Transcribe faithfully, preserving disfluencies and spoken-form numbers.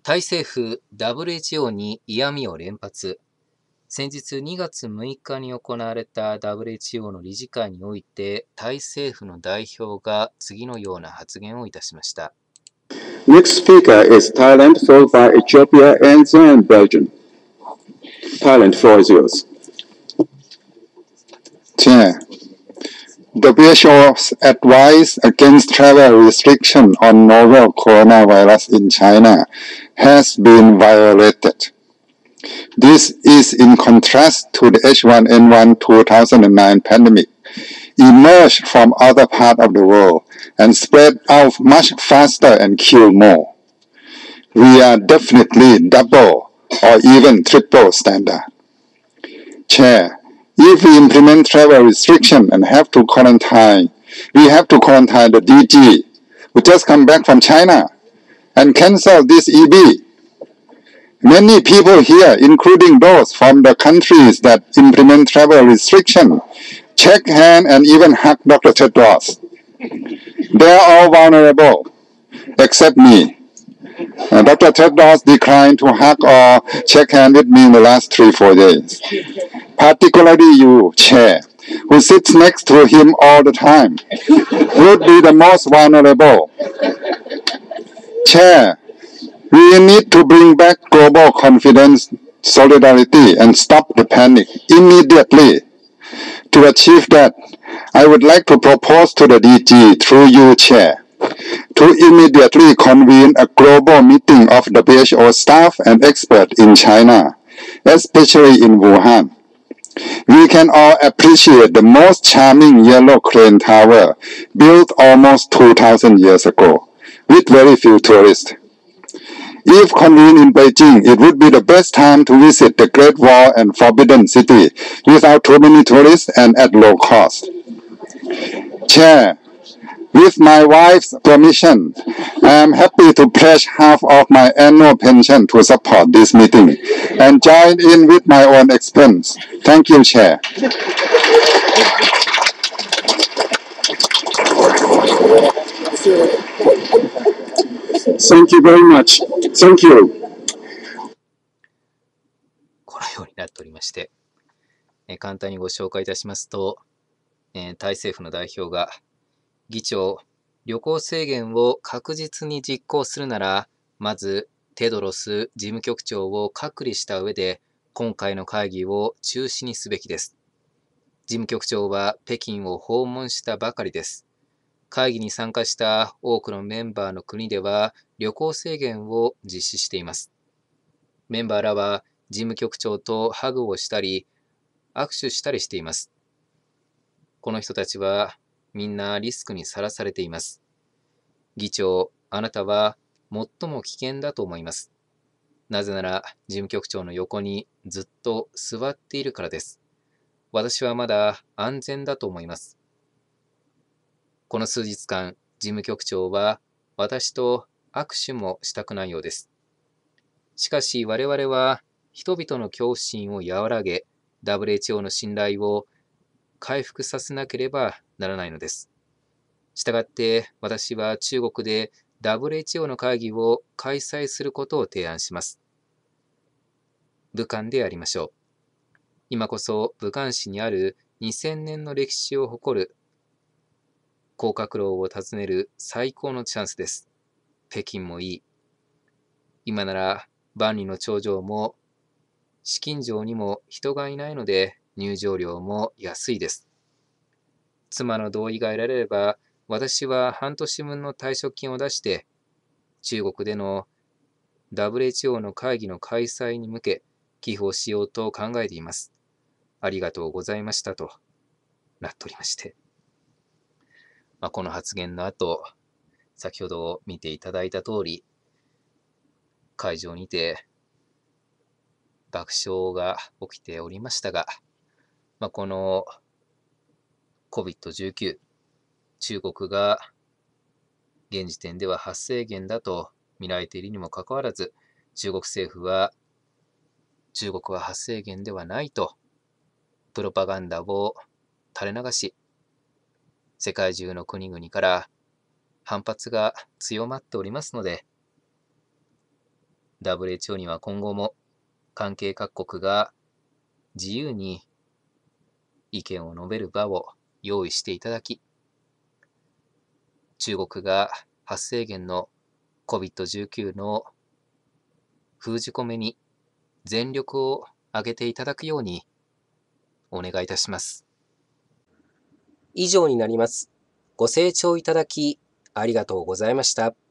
タイ政府 ダブリューエイチオー に嫌味を連発。先日にがつむいかに行われた ダブリューエイチオー の理事会において、タイ政府の代表が次のような発言をいたしました。 Next speaker is Thailand, followed by Ethiopia and then Belgium. Thailand, floor is yours. Chair, W H O's advice against travel restriction on novel coronavirus in China has been violated. This is in contrast to the H one N one two thousand nine pandemic, emerged from other parts of the world and spread out much faster and killed more. We are definitely double or even triple standard. Chair, if we implement travel restriction and have to quarantine, we have to quarantine the D G who just come back from China and cancel this E B. Many people here, including those from the countries that implement travel restriction, shake hand and even hug Doctor Tedros. They are all vulnerable, except me. Uh, Doctor Tedros declined to hug or shake hand with me in the last three, four days. Particularly you, Chair, who sits next to him all the time, would be the most vulnerable. Chair, we need to bring back global confidence, solidarity, and stop the panic immediately. To achieve that, I would like to propose to the D G, through you, Chair, to immediately convene a global meeting of W H O staff and experts in China, especially in Wuhan. We can all appreciate the most charming yellow crane tower built almost two thousand years ago, with very few tourists. If convened in Beijing, it would be the best time to visit the Great Wall and Forbidden City without too many tourists and at low cost. Chair, with my wife's permission, I am happy to pledge half of my annual pension to support this meeting and join in with my own expense. Thank you, Chair. Thank you very much. Thank you. このようになっておりまして、えー簡単にご紹介いたしますと、えータイ政府の代表が、議長、旅行制限を確実に実行するなら、まずテドロス事務局長を隔離した上で、今回の会議を中止にすべきです。事務局長は北京を訪問したばかりです。会議に参加した多くのメンバーの国では旅行制限を実施しています。メンバーらは事務局長とハグをしたり、握手したりしています。この人たちはみんなリスクにさらされています。議長、あなたは最も危険だと思います。なぜなら事務局長の横にずっと座っているからです。私はまだ安全だと思います。この数日間、事務局長は私と握手もしたくないようです。しかし我々は人々の恐怖心を和らげ、ダブリューエイチオー の信頼を回復させなければならないのです。したがって私は中国で ダブリューエイチオー の会議を開催することを提案します。武漢でやりましょう。今こそ武漢市にあるにせんねんの歴史を誇る黄鶴楼を訪ねる最高のチャンスです。北京もいい。今なら万里の長城も紫禁城にも人がいないので入場料も安いです。妻の同意が得られれば私は半年分の退職金を出して中国での ダブリューエイチオー の会議の開催に向け寄付をしようと考えています。ありがとうございましたとなっておりまして、まあ、この発言の後、先ほど見ていただいた通り、会場にて爆笑が起きておりましたが、まあ、この コビッドじゅうきゅう、中国が現時点では発生源だと見られているにもかかわらず、中国政府は中国は発生源ではないとプロパガンダを垂れ流し、世界中の国々から反発が強まっておりますので、 ダブリューエイチオー には今後も関係各国が自由に意見を述べる場を用意していただき、中国が発生源の コビッドじゅうきゅう の封じ込めに全力を挙げていただくようにお願いいたします。 以上になります。ご清聴いただきありがとうございました。